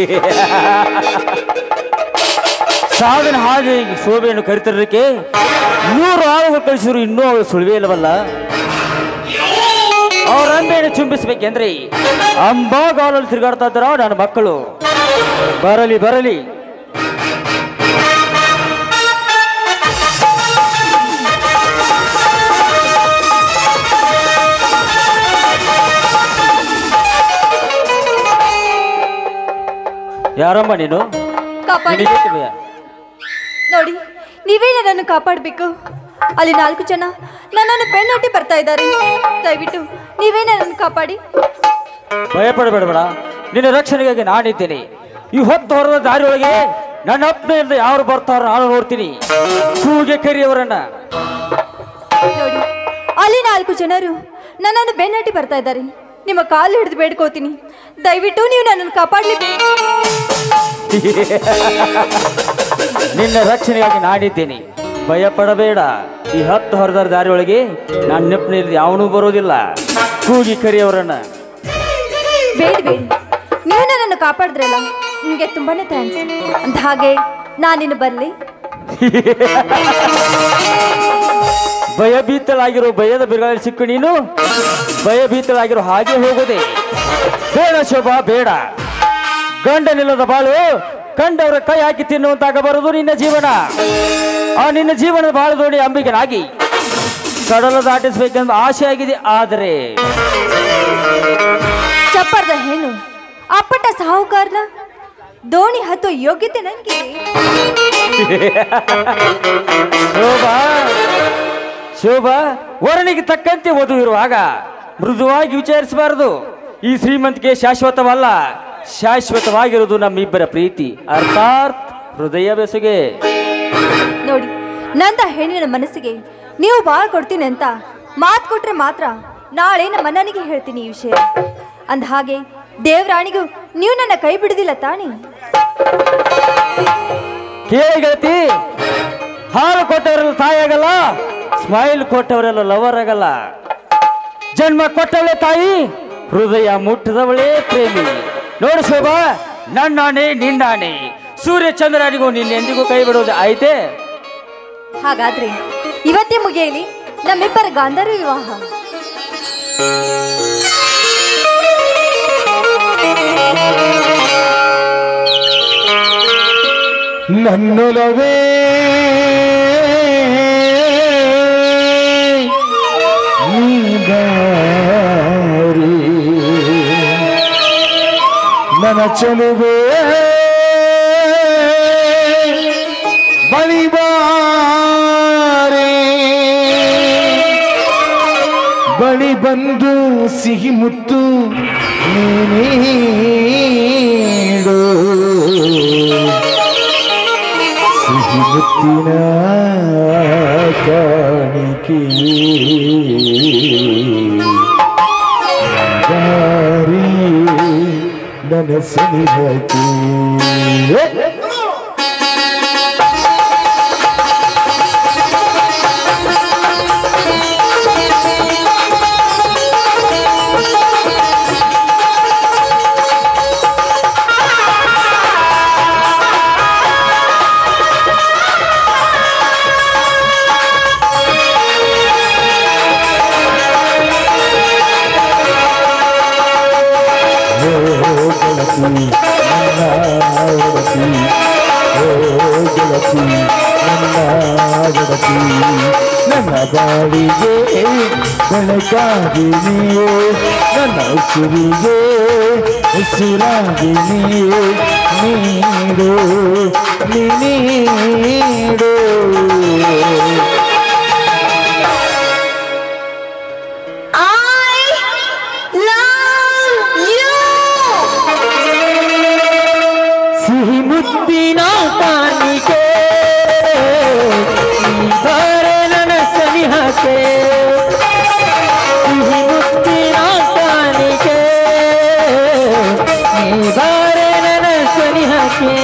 ಸಾವಿನ ಹಾಗೆ ಶೋಭೆಯನ್ನು ಕರಿತಿರಲಿಕ್ಕೆ 100 ಆಳುಗಳು ಕಳಿಸಿದ್ರು ಇನ್ನೂ ಅವಳು ಸುಳಿವೇ ಇಲ್ಲವಲ್ಲ. ಅವ್ರ ಅಂಬೆಯನ್ನು ಚುಂಬಿಸ್ಬೇಕೆಂದ್ರೆ ಅಂಬಾಗಾಲಲ್ಲಿ ತಿರುಗಾಡ್ತಾ ಇದ್ದಾರ ನನ್ನ ಮಕ್ಕಳು. ಬರಲಿ ಬರಲಿ. ಯಾರಮ್ಮ ನೀನು? ನೋಡಿ, ನೀವೇ ನನ್ನನ್ನು ಕಾಪಾಡಬೇಕು. ಅಲ್ಲಿ 4 ಜನ ನನ್ನನ್ನು ಬೆನ್ನಟ್ಟಿ ಬರ್ತಾ ಇದ್ದಾರೆ. ದಯವಿಟ್ಟು ನೀವೇ ನನ್ನನ್ನು ಕಾಪಾಡಿ. ಭಯಪಡಬೇಡ, ನಿನ್ನ ರಕ್ಷಣೆಗಾಗಿ ನಾನಿದ್ದೇನೆ. ಈ ಹೊತ್ತು ಹೊರದ ದಾರಿಯೊಳಗೆ ನನ್ನ ಅಪ್ಪನೆಯಿಂದ ಯಾರು ಬರ್ತಾರೋ ನಾನು ನೋಡ್ತೀನಿ. ಕೂಗೆ ಕರಿಯವರನ್ನ. ನೋಡಿ, ಅಲ್ಲಿ 4 ಜನರು ನನ್ನನ್ನು ಬೆನ್ನಟ್ಟಿ ಬರ್ತಾ ಇದ್ದಾರೆ. ನಿಮ್ಮ ಕಾಲು ಹಿಡಿದು ಬೇಡ್ಕೋತೀನಿ, ದಯವಿಟ್ಟು ನೀವು ನನ್ನನ್ನು ಕಾಪಾಡಲೇಬೇಕು. ನಿನ್ನ ರಕ್ಷಣೆಗಾಗಿ ನಾನಿದ್ದೇನೆ, ಭಯಪಡಬೇಡ. ಈ ಹೊತ್ತು ಹೊರದ ದಾರಿಯೊಳಗೆ ನಾನು ನೆಪ್ಪನಲ್ಲಿ ಯಾವನೂ ಬರೋದಿಲ್ಲ. ಕೂಗಿ ಕರಿಯವರನ್ನ. ಬೇಡಿ ಬೇಡಿ, ನೀವು ನನ್ನನ್ನು ಕಾಪಾಡಿದ್ರಲ್ಲ, ನಿಮಗೆ ತುಂಬಾನೇ ಥ್ಯಾಂಕ್ಸ್. ಅಂದ ಹಾಗೆ ನಾನಿನ್ನು ಬರಲಿ. ಭಯಭೀತಳಾಗಿರೋ ಭಯದ ಬಿರುಗಾಳಿ ಸಿಕ್ಕು ನೀನು ಭಯಭೀತಳಾಗಿರೋ ಹಾಗೆ ಹೋಗೋದೆ ಬೇಡ ಶೋಭಾ, ಬೇಡ. ಗಂಡನಿಲ್ಲದ ಬಾಳು ಕಂಡವರ ಕೈ ಹಾಕಿ ತಿನ್ನುವಂತಾಗ ಬರುವುದು ನಿನ್ನ ಜೀವನ. ಆ ನಿನ್ನ ಜೀವನದ ಬಾಳು ದೋಣಿ ಅಂಬಿಗನಾಗಿ ಕಡಲ ದಾಟಿಸಬೇಕೆಂದು ಆಸೆ ಆಗಿದೆ. ಆದರೆ ಚಪ್ಪರದ ಹೆಣ್ಣು ಅಪ್ಪಟ ಸಾಹುಕಾರನ ದೋಣಿ ಹತ್ತೋ ಯೋಗ್ಯತೆ ನನಗೆ. ಶೋಭಾ ಶೋಭಾ, ವರ್ಣಿಗೆ ತಕ್ಕಂತೆ ವಧು ಇರುವಾಗ ಮೃದುವಾಗಿ ವಿಚಾರಿಸಬಾರದು. ಈ ಶ್ರೀಮಂತಿಗೆ ಶಾಶ್ವತವಲ್ಲ, ಶಾಶ್ವತವಾಗಿರುವುದು ನಮ್ಮಿಬ್ಬರ ಪ್ರೀತಿ, ಅರ್ಥಾತ್ ಹೃದಯ ಬೆಸುಗೆ. ನೋಡಿ, ನಂದ ಹೆಣ್ಣಿನ ಮನಸ್ಸಿಗೆ ನೀವು ಬಾಳ್ ಕೊಡ್ತೀನಿ ಅಂತ ಮಾತು ಕೊಟ್ರೆ ಮಾತ್ರ ನಾಳೆ ನಮ್ಮ ಅಣ್ಣನಿಗೆ ಹೇಳ್ತೀನಿ ಈ ವಿಷಯ. ಅಂದ ಹಾಗೆ ದೇವರಾಣಿಗೂ ನೀವು ನನ್ನ ಕೈ ಬಿಡುದಿಲ್ಲ ತಾನೇ? ಕೇಳಿ ಗೆಳತಿ, ಹಾಲು ಕೊಟ್ಟವರೆಲ್ಲ ತಾಯಿಯಾಗಲ್ಲ, ಸ್ಮೈಲ್ ಕೊಟ್ಟವರೆಲ್ಲ ಲವರ್ ಆಗಲ್ಲ. ಜನ್ಮ ಕೊಟ್ಟವಳೆ ತಾಯಿ, ಹೃದಯ ಮುಟ್ಟದವಳೇ ಪ್ರೇಮಿ. ನೋಡು ಶೋಭಾ, ನನ್ನಾಣೆ ನಿನ್ನಾಣೆ, ಸೂರ್ಯ ಚಂದ್ರನಿಗೂ ನಿನ್ನೆಂದಿಗೂ ಕೈ ಬಿಡುವುದು ಆಯ್ತೆ? ಹಾಗಾದ್ರೆ ಇವತ್ತೇ ಮುಗಿಯಲಿ ನಮ್ಮಿಬ್ಬರ ಗಾಂಧರ್ವ ವಿವಾಹ. ನನ್ನೊಲವೇ ನೀದಾರಿ, ನನ್ನ ಚೆಲುವೆ ಬಳಿಬಾರೆ, ಬಳಿ ಬಂದು ಸಿಹಿ ಮುತ್ತು ನೀಡು, ಸಿಹಿ ಮುತ್ತಿನ ಕಾಣಿಕೆ ದಾರಿ ನನ್ನ ಸನಿಹಕ್ಕೆ. ನನ್ನ ಬಾಳಿಗೆ ಬೆಳಕಾಗಿ ನೀವು, ನನ್ನ ಉಸಿರಿಗೆ ಉಸಿರಾಗಿ ನೀವು, ನೀಡು ನೀಡು. ಸಿಹಿ ಮುತ್ತಿನ ಕಾಣಿಕೆ ನನ್ನ ಸನಿಹಕ್ಕೆ, ಸಿಹಿ ಮುತ್ತಿನ ಕಾಣಿಕೆ ನೀ ಬಾರೆ ನನ್ನ ಸನಿಹಕ್ಕೆ.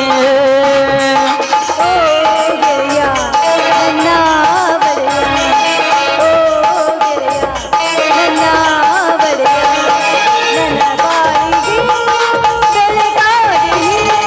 ನನ್ನ ಬಾಳಿಗೆ ಬೆಳಕಾಗಿ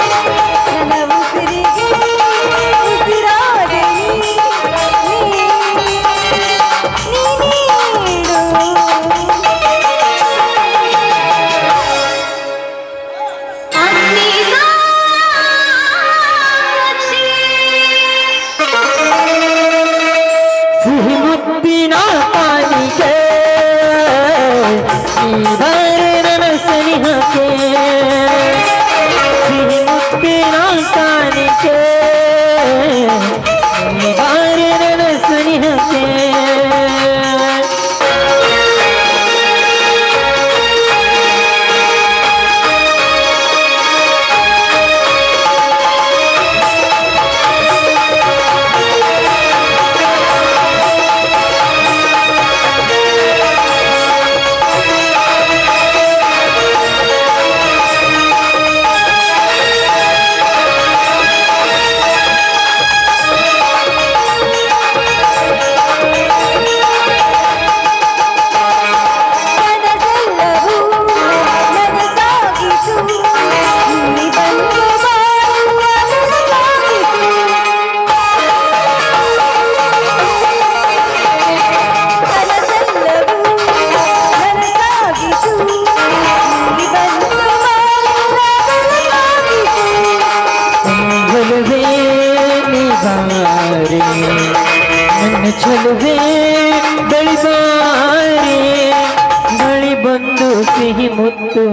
ನನ್ನ ಚೆಲುವೆ ಬೆಳಿಬಾರೆ ಬಳಿ ಬಂದು ಸಿಹಿ ಮುತ್ತು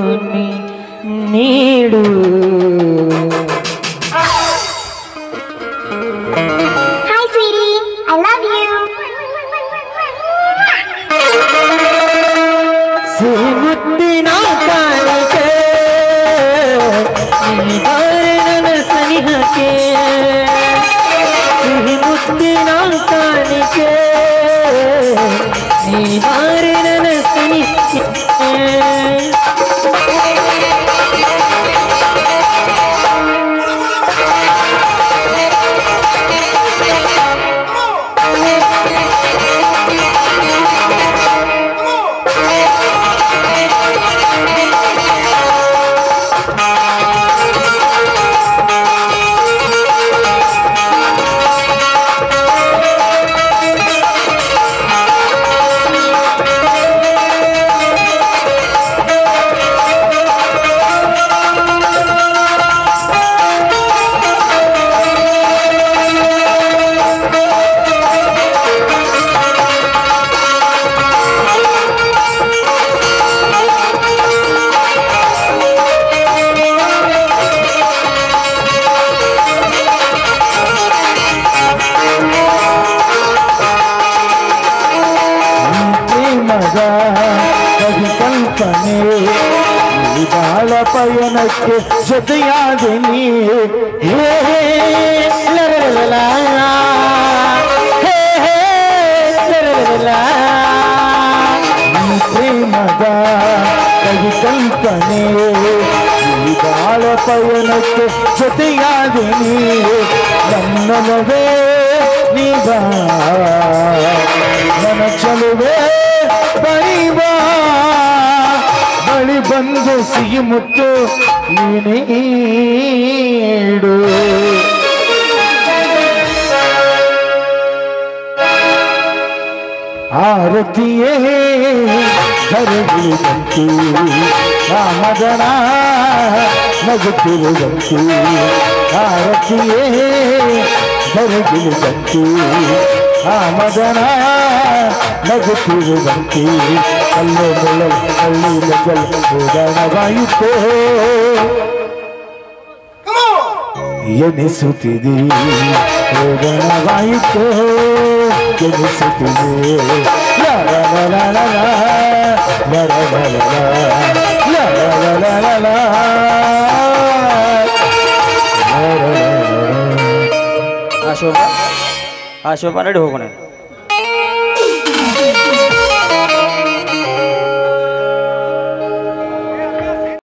ನೀಡು Hi, sweetie. I love you. ಸಿಹಿ ಮುತ್ತಿನ ಕಾಣಿಕೆ ನೀ ಬಾರೆ ನನ್ನ ಸನಿಹಕ್ಕೆ ಸಿಹಿ ಮುತ್ತಿನ ಕಾಣಿಕೆ ನೀ ಬಾರೆ ನನ್ನ ಸನಿಹಕ್ಕೆ ಕಲ್ಪನೆ ಈ ಬಾಳ ಪಯಣಕ್ಕೆ ಜೊತೆಯಾದೆ ನೀ ಹೇ ಲರಲಲ ಹೇ ಲರಲಲ ಈ ಪ್ರೇಮದ ಕವಿ ಕಲ್ಪನೆ ಈ ಬಾಳ ಪಯಣಕ್ಕೆ ಜೊತೆಯಾದೆ ನೀ ನನ್ನನವೇ ನೀ ಬಾ ನನ್ನ ಚಲುವೆ ಬರೀಬಾ ಬಳಿ ಬಂದು ಸಿಹಿ ಮುತ್ತು ನೀಡು ಆರತಿಯೇ ಧರೆಗಿಳಿದಂತು ಆ ಮದನ ನಗುತ್ತಿರುವಂತು ಆರತಿಯೇ ಧರೆಗಿಳಿದಂತು ಆ ಮದನ ನಗುತ್ತಿರುವಂತೆ ಅಲ್ಲೇ ಮೊಳಲ್ ಹಳ್ಳಿ ಮಗಲ್ ಓಡಾಡವಾಯಿತೋ ಎನಿಸುತ್ತಿದೆ ಓಡಾಡವಾಯಿತೋ ಎನಿಸುತ್ತಿದೆ ಆ ಶೋಭಾ ನಡಿ ಹೋಗೋಣ